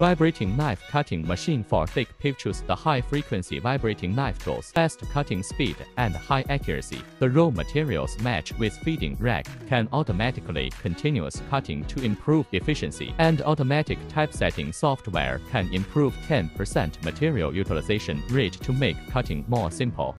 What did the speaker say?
Vibrating knife cutting machine for thick pip. Choose the high-frequency vibrating knife tools, fast cutting speed, and high accuracy. The raw materials match with feeding rack, can automatically continuous cutting to improve efficiency, and automatic typesetting software can improve 10% material utilization rate to make cutting more simple.